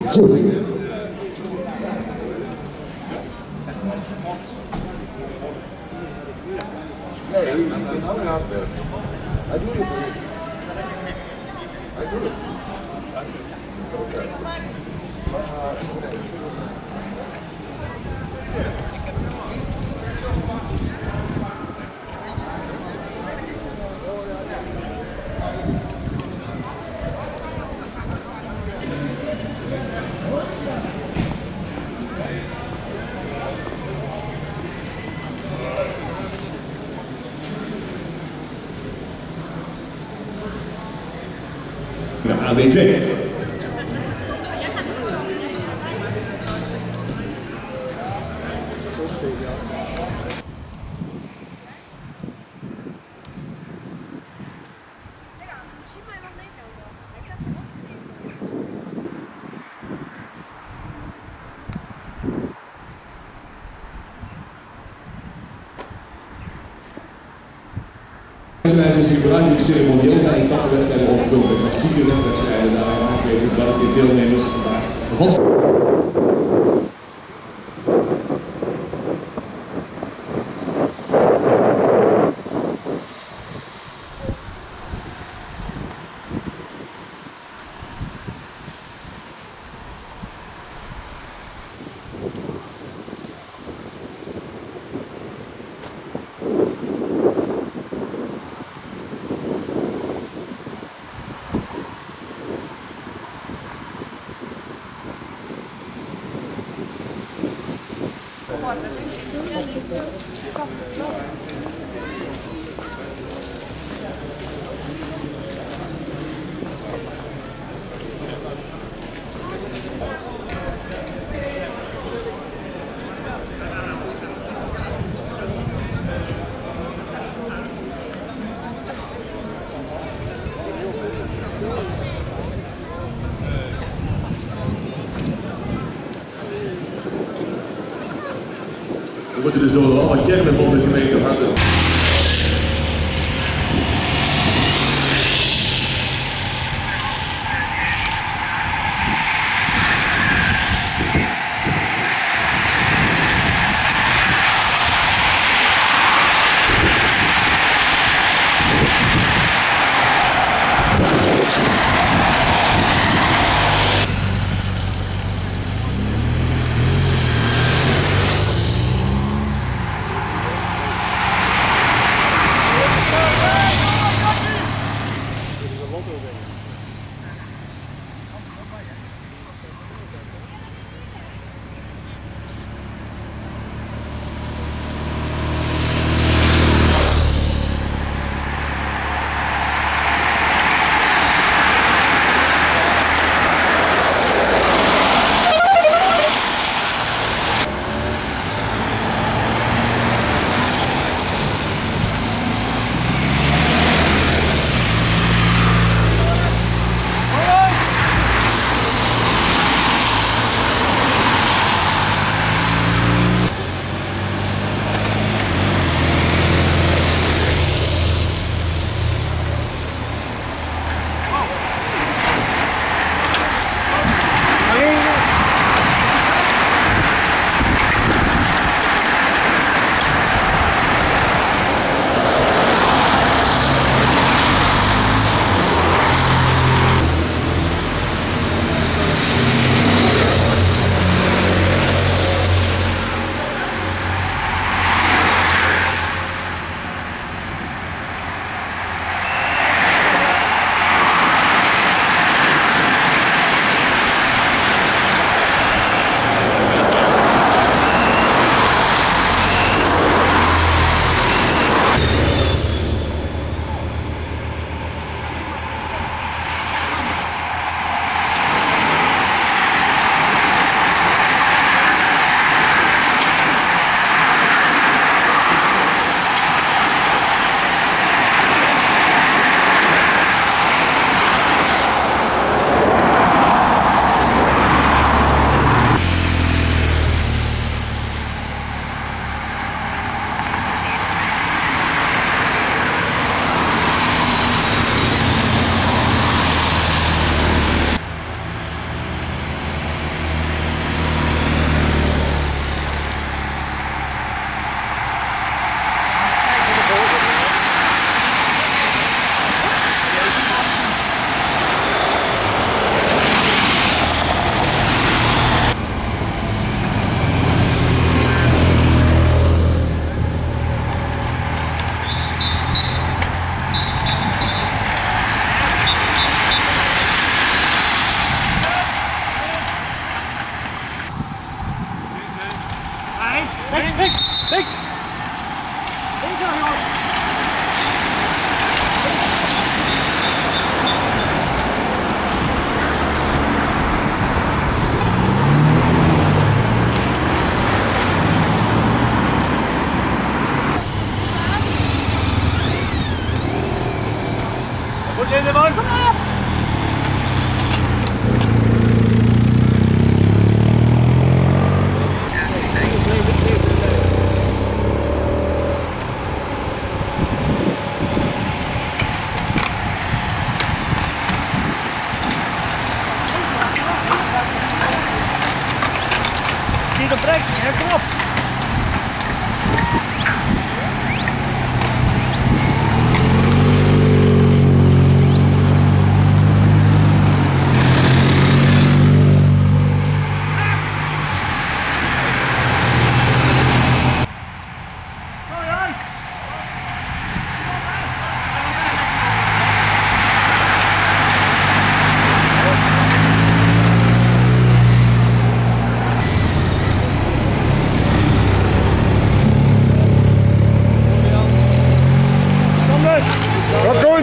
2. Aanwezig. Is gebruikelijk ceremonieel bij etappenwedstrijden opgevuld met klassieke wegwedstrijden. Daar maken we welke deelnemers vandaag. We moeten dus door alle kernen van de gemeente harden. Goed in de man, kom op! Niet op brek, kom op! Wat doen?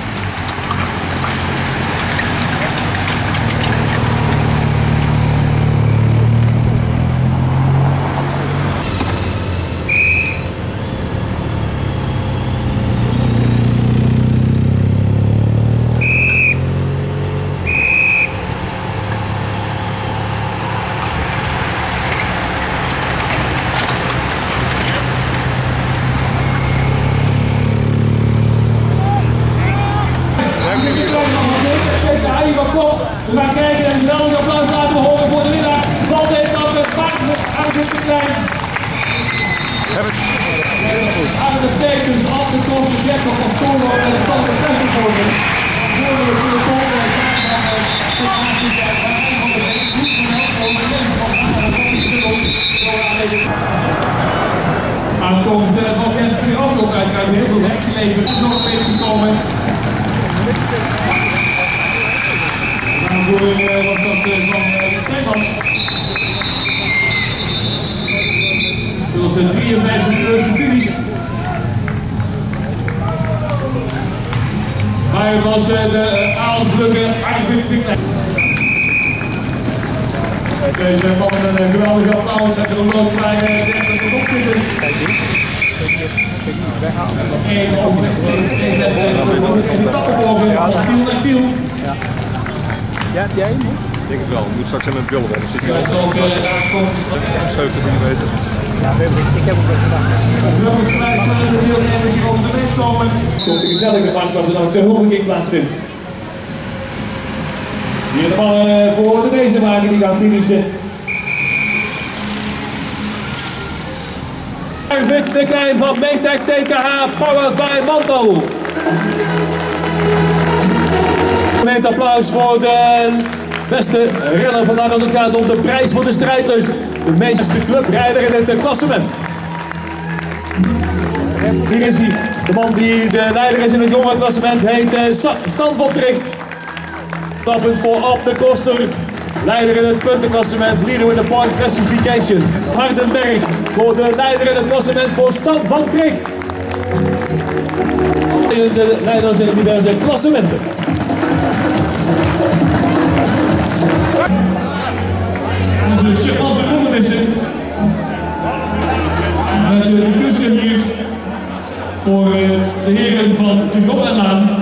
We gaan kijken en een geweldig applaus laten horen voor de winnaar van de etappe. Maarten de Klein. Aan de tekens afgekomen, Jacco Castoro en van de Vestervoorten. Aankomst van Jesper Rostock uiteraard heel veel werk geleverd. Zo een beetje gekomen. Voor wat dat van Stefan. Dat was 53 plus de finish. Maar het was de aanvlugge Arvid de Klein. Deze mannen een geweldige applaus en de loodslijn 30 erop zitten. Eén wedstrijd in de tappenbogen van Tiel naar Tiel. Ja, heb jij hem? Ik denk het wel. Ik moet straks aan mijn billen, dan zit je dat is ook de aankomst. 70 mm. Ja, ik heb hem wel gedaan. De Burgersprijs zullen de deelnemers hier over de weg komen. Komt de gezellige bank als er dan ook de huldiging plaatsvindt. Hier de mannen voor de wezenwagen die gaan finishen. Arvid de Klein van Metec TKH, powered by Manto. Een applaus voor de beste renner vandaag als het gaat om de prijs voor de strijdlust. De meeste clubrijder in het klassement. Hier is hij, de man die de leider is in het jonge klassement, heet Stan van Tricht. Stappend voor Ab de Koster, leider in het puntenklassement, leader in the point classification. Hardenberg voor de leider in het klassement voor Stan van Tricht. De leiders in de diverse klassementen. Onze charmante roemermissen met de kussen hier voor de heren van de Jong en Laan.